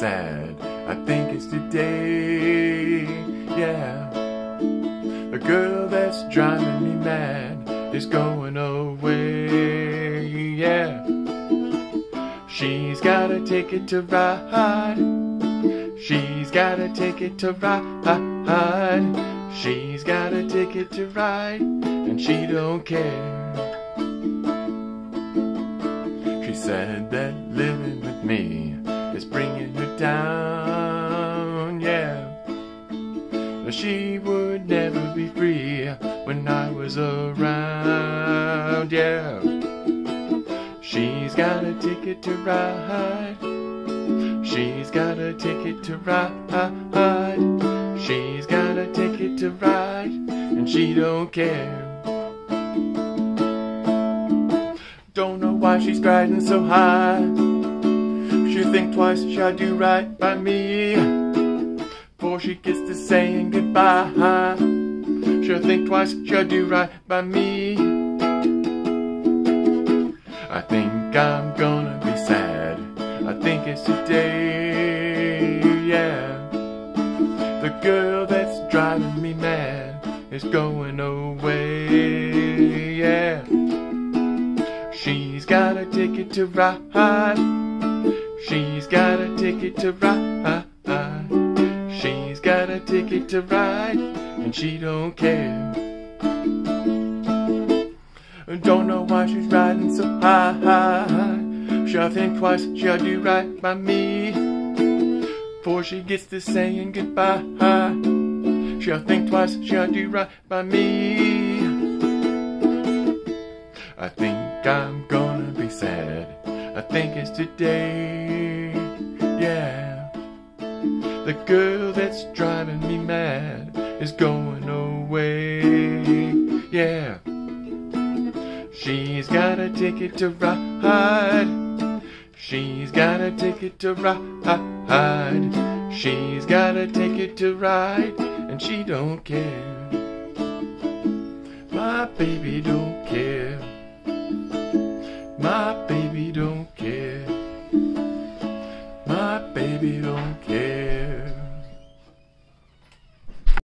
sad. I think it's today, yeah. The girl that's driving me mad is going away, yeah. She's got a ticket to ride. She's got a ticket to ride. She's got a ticket to ride, and she don't care. She said that living with me is bringing her down, yeah. She would never be free when I was around, yeah. She's got a ticket to ride. She's got a ticket to ride. She's got a ticket to ride, and she don't care. Don't know why she's riding so high. She'll think twice, she'll do right by me before she gets to saying goodbye. She'll think twice, she'll do right by me. I think I'm gonna be sad. I think it's today, yeah. The girl that's driving me mad is going away, yeah. She's got a ticket to ride. She's got a ticket to ride. She's got a ticket to ride, and she don't care. Don't know why she's riding so high. She'll think twice, she'll do right by me before she gets to saying goodbye. She'll think twice, she'll do right by me. I think I'm gonna be sad. I think it's today, yeah. The girl that's driving me mad is going away, yeah. She's got a ticket to ride. She's got a ticket to ride. She's got a ticket to ride, and she don't care. My baby don't care.